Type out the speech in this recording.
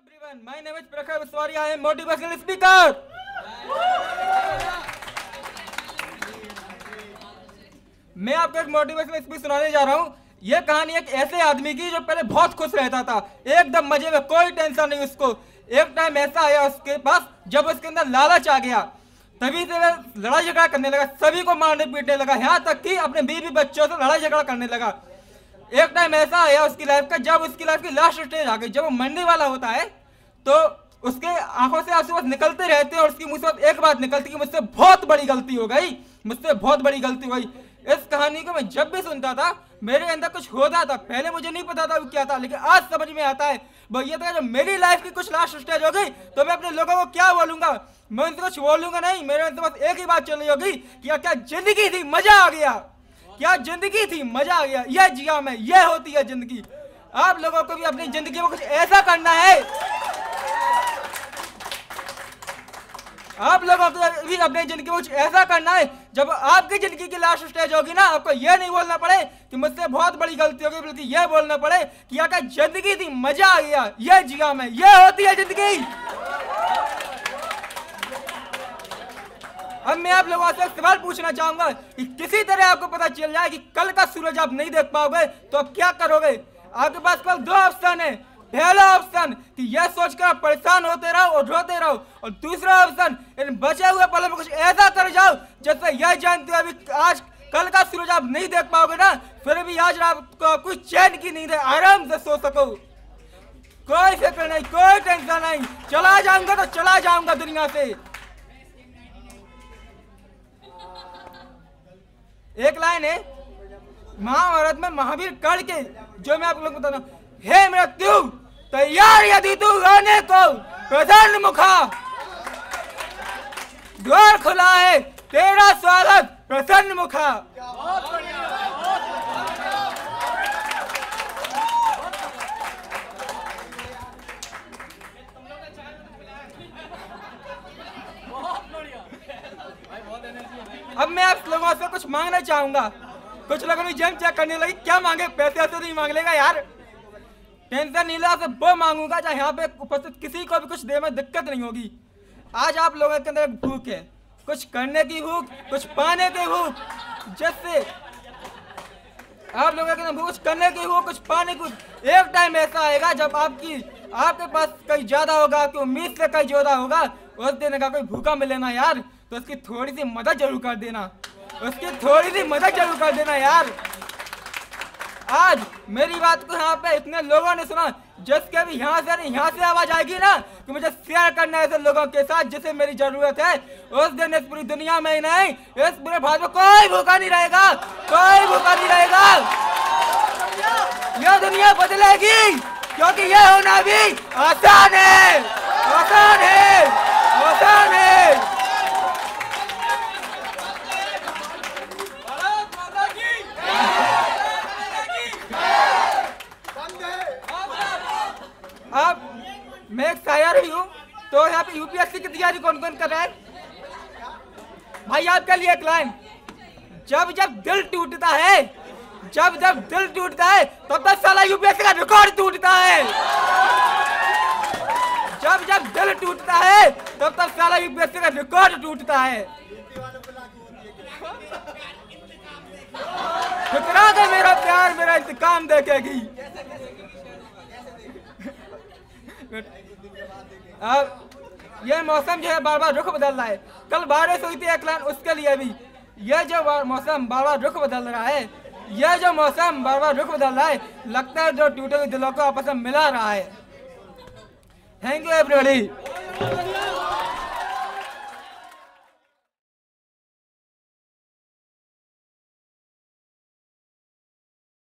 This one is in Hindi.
everyone, my name is Prakhar Viswari. I am motivational speaker. मैं आपको एक मोटिवेशनल स्पीच सुनाने जा रहा हूँ। यह कहानी एक ऐसे आदमी की जो पहले बहुत खुश रहता था, एकदम मजे में, कोई टेंशन नहीं उसको। एक टाइम ऐसा आया उसके पास जब उसके अंदर लालच आ गया, तभी से वह लड़ाई झगड़ा करने लगा, सभी को मारने पीटने लगा, यहाँ तक कि अपने बीवी बच्चों से लड़ाई झगड़ा करने लगा। एक टाइम ऐसा आया उसकी लाइफ का जब उसकी लाइफ की लास्ट स्टेज आ गई, जब वो मरने वाला होता है तो उसके आंखों से आंसू बस निकलते रहते हैं और उसकी मुंह से एक बात निकलती कि मुझसे बहुत बड़ी गलती हो गई, मुझसे बहुत बड़ी गलती हो गई। इस कहानी को मैं जब भी सुनता था मेरे अंदर कुछ होता था, पहले मुझे नहीं पता था वो क्या था, लेकिन आज समझ में आता है। भैया था जब मेरी लाइफ की कुछ लास्ट स्टेज हो गई तो मैं अपने लोगों को क्या बोलूंगा, मैं उनसे कुछ बोलूंगा नहीं। मेरे अंदर बस एक ही बात चल रही होगी कि क्या जिंदगी थी, मजा आ गया, क्या जिंदगी थी, मजा आ गया, यह जिया मैं, यह होती है जिंदगी। आप लोगों को भी अपनी जिंदगी में कुछ ऐसा करना है, आप लोगों को भी अपनी जिंदगी में कुछ ऐसा करना है जब आपकी जिंदगी की लास्ट स्टेज होगी ना, आपको यह नहीं बोलना पड़े कि मुझसे बहुत बड़ी गलती होगी, बल्कि यह बोलना पड़े कि क्या जिंदगी थी, मजा आ गया, यह जिया मैं, यह होती है जिंदगी। अब मैं आप लोगों से एक सवाल पूछना चाहूंगा कि किसी तरह आपको पता चल जाए कि कल का सूरज आप नहीं देख पाओगे तो आप क्या करोगे। आपके पास कल दो ऑप्शन है, पहला ऑप्शन कि यह सोचकर आप परेशान होते रहो और रोते रहो, और दूसरा ऑप्शन इन बचे हुए पलों में कुछ ऐसा कर जाओ जैसे यह जानते हो अभी आज कल का सूरज आप नहीं देख पाओगे ना, फिर भी आज रात को कुछ चैन की नींद है, आराम से सो सको, कोई फिक्र नहीं, कोई टेंशन नहीं। चला जाऊंगा तो चला जाऊंगा दुनिया से। एक लाइन है महाभारत में महावीर कर्ण के, जो मैं आप लोगों को बता रहा हूं, हे मृत्यु तैयार यदि तू आने को, प्रसन्न मुखा द्वार खुला है, तेरा स्वागत प्रसन्न मुखा। अब मैं आप लोगों से कुछ मांगना चाहूंगा। कुछ लोगों ने जेम चेक करने लगी, क्या मांगे, पैसे तो नहीं मांग लेगा यार, टेंशन नहीं ला, वो मांगूंगा जहाँ यहाँ पे उपस्थित किसी को भी कुछ दे में दिक्कत नहीं होगी। आज आप लोगों के अंदर एक भूख है, कुछ करने की भूख, कुछ पाने की भूख, जैसे आप लोगों के अंदर कुछ करने की भूख, कुछ पाने की। एक टाइम ऐसा आएगा जब आपके पास कहीं ज्यादा होगा, कि उम्मीद से कहीं ज्यादा होगा, उस दिन का कोई भूखा मिले ना यार तो उसकी थोड़ी सी मदद जरूर कर देना, उसकी थोड़ी सी मदद जरूर कर देना यार। आज मेरी बात को यहाँ पे इतने लोगों ने सुना, जिसके भी यहाँ से आवाज आएगी ना कि मुझे शेयर करना है ऐसे लोगों के साथ जिसे मेरी जरूरत है, उस दिन इस पूरी दुनिया में ही नहीं, इस पूरे भारत में कोई भूखा नहीं रहेगा, कोई भूखा नहीं रहेगा। यह दुनिया बदलेगी, क्योंकि यह होना भी आसान है, आसान है, आसान है। अब मैं एक शायर भी हूँ, तो यहाँ पे यूपीएससी की तैयारी कौन कौन कर रहा है भाई, आपके लिए एक लाइन, जब जब दिल टूटता है, जब जब दिल टूटता है तब तक साला यूपीएससी का रिकॉर्ड टूटता है, जब जब दिल टूटता है तब तक साला यूपीएससी का रिकॉर्ड टूटता है। ठुकरा दे मेरा प्यार, मेरा इंतकाम देखेगी। अब यह मौसम जो है बार बार रुख बदल रहा है, कल बारिश हुई थी एक लाइन उसके लिए भी, यह जो मौसम बार बार रुख बदल रहा है, यह जो मौसम बार बार रुख बदल रहा है, लगता है जो टूटे हुए दिलों को आपस में मिला रहा है। Thank you everybody.